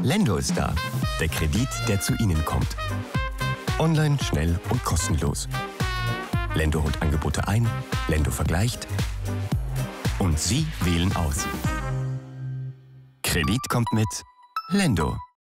Lendo ist da. Der Kredit, der zu Ihnen kommt. Online, schnell und kostenlos. Lendo holt Angebote ein, Lendo vergleicht und Sie wählen aus. Kredit kommt mit Lendo.